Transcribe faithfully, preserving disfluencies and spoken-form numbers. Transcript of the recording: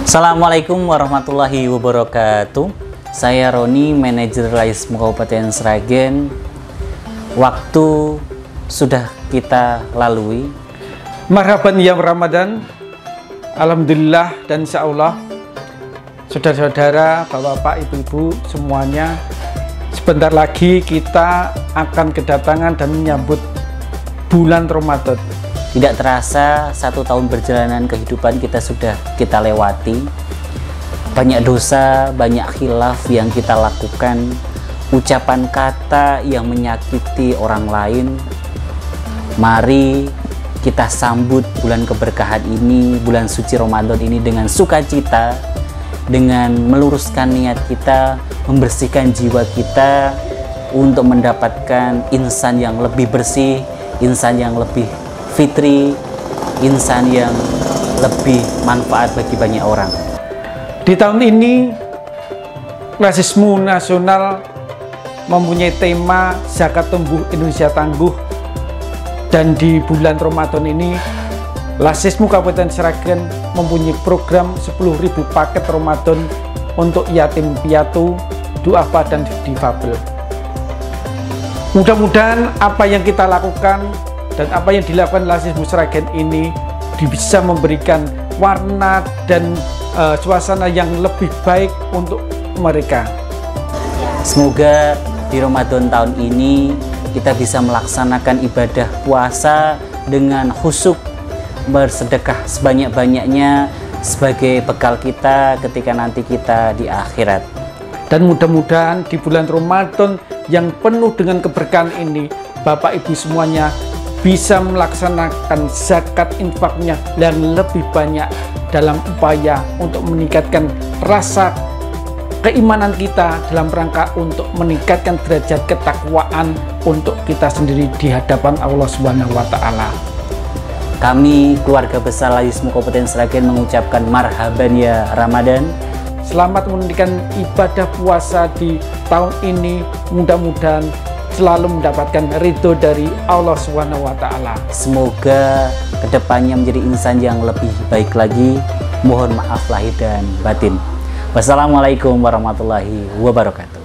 Assalamualaikum warahmatullahi wabarakatuh. Saya Roni, manajer Laismu Kabupaten Sragen. Waktu sudah kita lalui. Marhaban ya Ramadan. Alhamdulillah dan insya Allah, saudara-saudara, bapak-bapak, ibu-ibu semuanya, sebentar lagi kita akan kedatangan dan menyambut bulan Ramadan. Tidak terasa satu tahun perjalanan kehidupan kita sudah kita lewati. Banyak dosa, banyak khilaf yang kita lakukan, ucapan kata yang menyakiti orang lain. Mari kita sambut bulan keberkahan ini, bulan suci Ramadan ini dengan sukacita, dengan meluruskan niat kita, membersihkan jiwa kita untuk mendapatkan insan yang lebih bersih, insan yang lebih fitri, insan yang lebih manfaat bagi banyak orang. Di tahun ini Laismu Nasional mempunyai tema Zakat Tumbuh Indonesia Tangguh, dan di bulan Ramadan ini Laismu Kabupaten Sragen mempunyai program sepuluh ribu paket Ramadan untuk yatim piatu, duafa dan difabel. Mudah-mudahan apa yang kita lakukan dan apa yang dilakukan Laismu Sragen ini bisa memberikan warna dan uh, suasana yang lebih baik untuk mereka. Semoga di Ramadan tahun ini kita bisa melaksanakan ibadah puasa dengan khusyuk, bersedekah sebanyak-banyaknya sebagai bekal kita ketika nanti kita di akhirat. Dan mudah-mudahan di bulan Ramadan yang penuh dengan keberkahan ini, Bapak Ibu semuanya bisa melaksanakan zakat infaknya yang lebih banyak dalam upaya untuk meningkatkan rasa keimanan kita dalam rangka untuk meningkatkan derajat ketakwaan untuk kita sendiri di hadapan Allah Subhanahu wa Ta'ala. Kami keluarga besar Laismu Kabupaten Sragen mengucapkan marhaban ya Ramadan. Selamat menunaikan ibadah puasa di tahun ini, mudah-mudahan selalu mendapatkan ridho dari Allah Subhanahu wa Ta'ala. Semoga kedepannya menjadi insan yang lebih baik lagi. Mohon maaf lahir dan batin. Wassalamualaikum warahmatullahi wabarakatuh.